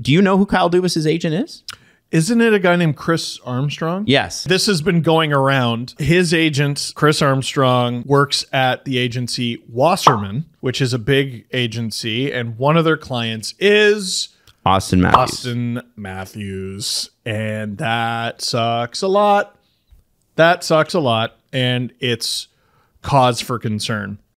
Do you know who Kyle Dubas' agent is? Isn't it a guy named Chris Armstrong? Yes. This has been going around. His agent, Chris Armstrong, works at the agency Wasserman, which is a big agency, and one of their clients is Austin Matthews. Austin Matthews. And that sucks a lot. That sucks a lot, and it's cause for concern.